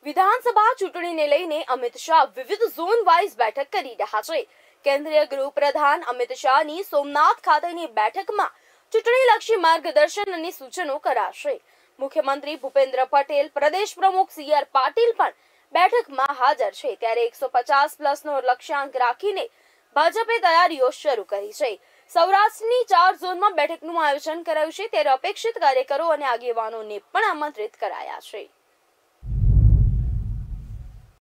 વિધાનસભા ચૂંટણીને લઈને અમિત શાહ વિવિધ ઝોન વાઇઝ બેઠક કરી રહ્યા છે। કેન્દ્રીય ગૃહ પ્રધાન અમિત શાહની સોમનાથ ખાતેની બેઠકમાં ચૂંટણીલક્ષી માર્ગદર્શન અને સૂચનો કરાશે। મુખ્યમંત્રી ભૂપેન્દ્ર પટેલ, પ્રદેશ પ્રમુખ સી.આર. પાટીલ પણ બેઠકમાં હાજર છે। ત્યારે 150+ લક્ષ્યાંક રાખીને ભાજપે તૈયારીઓ શરૂ કરી છે। સૌરાષ્ટ્રની 4 ઝોનમાં બેઠકનું આયોજન કરાયું છે, ત્યારે અપેક્ષિત કાર્યકરો અને આગેવાનોને પણ આમંત્રિત કરાયા છે।